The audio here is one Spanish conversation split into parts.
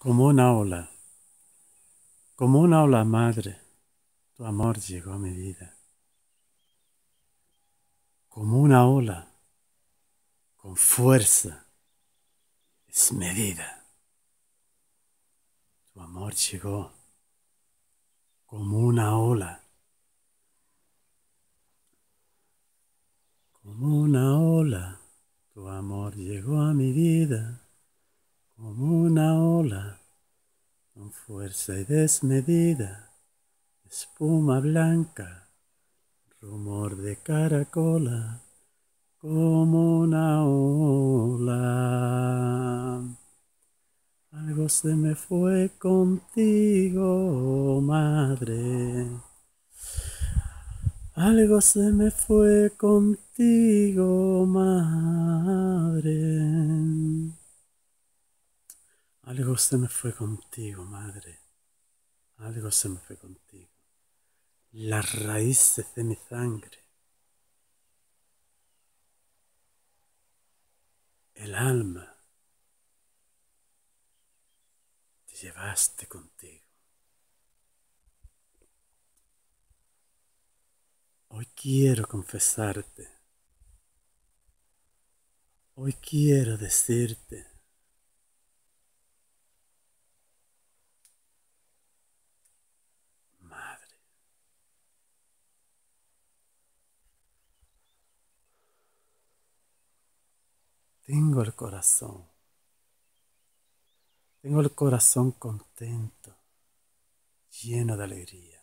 Como una ola madre, tu amor llegó a mi vida. Como una ola, con fuerza desmedida. Tu amor llegó como una ola. Como una ola, tu amor llegó a mi vida. Como una ola, con fuerza y desmedida. Espuma blanca, rumor de caracola, como una ola. Algo se me fue contigo, madre. Algo se me fue contigo, madre. Algo se me fue contigo, madre. Algo se me fue contigo. Las raíces de mi sangre. El alma. Te llevaste contigo. Hoy quiero confesarte. Hoy quiero decirte. Madre. Tengo el corazón contento, lleno de alegría.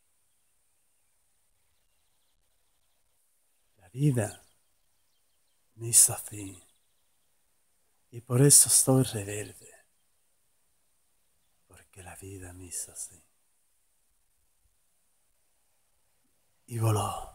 La vida me hizo así y por eso soy rebelde, porque la vida me hizo así. Y voló.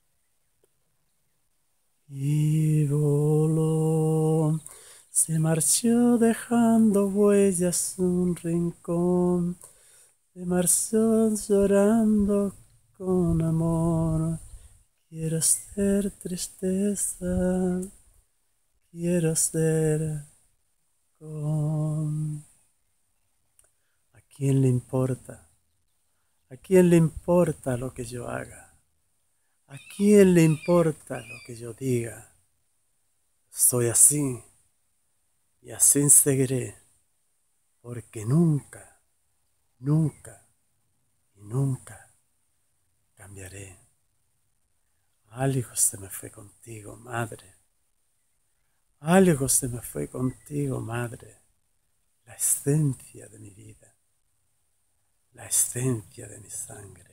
Y voló. Se marchó dejando huellas un rincón. Se marchó llorando con amor. Quiero ser tristeza. Quiero ser con... ¿A quién le importa? ¿A quién le importa lo que yo haga? ¿A quién le importa lo que yo diga? Soy así y así seguiré, porque nunca, nunca y nunca cambiaré. Algo se me fue contigo, madre. Algo se me fue contigo, madre. La esencia de mi vida, la esencia de mi sangre.